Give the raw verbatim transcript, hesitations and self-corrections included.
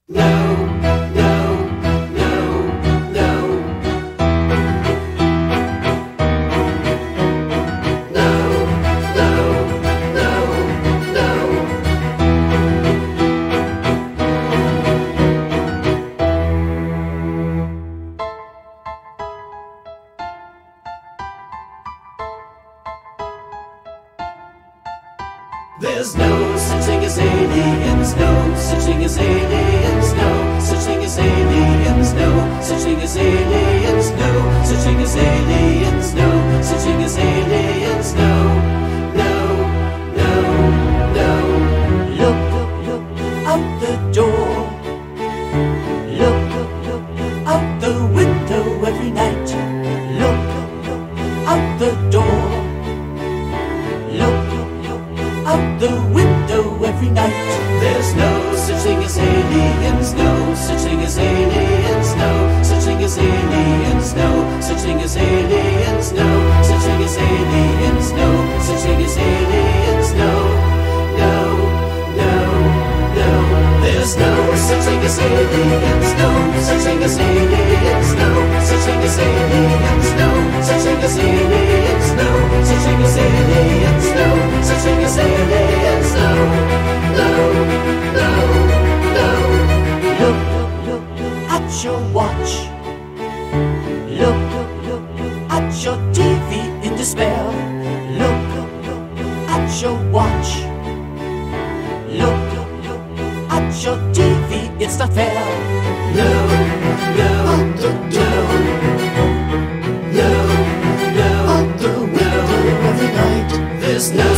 There's no such thing as aliens, no such thing as aliens, no such thing as aliens, no such thing as aliens, no such thing as aliens, no such thing as aliens, no, no, no, no. Look, look, out the door. Look, look, out the window every night. Look, look, out the door. Look, out the window every night. There's no such thing as aliens, no such thing as aliens, no such thing as aliens, no such thing as aliens, no such thing as aliens, no such thing as aliens, no, no, no, no. There's no such thing as aliens, no such thing as aliens, no such thing as aliens, no such thing as aliens, no such thing as aliens, no such thing as aliens, no, no, no, no. Look, look, look at your watch. Look, look, look at your T V in despair. Look, look at your watch. Look, look at your T V, it's not fair. No, no, no, no, no, no, no. Every night there's no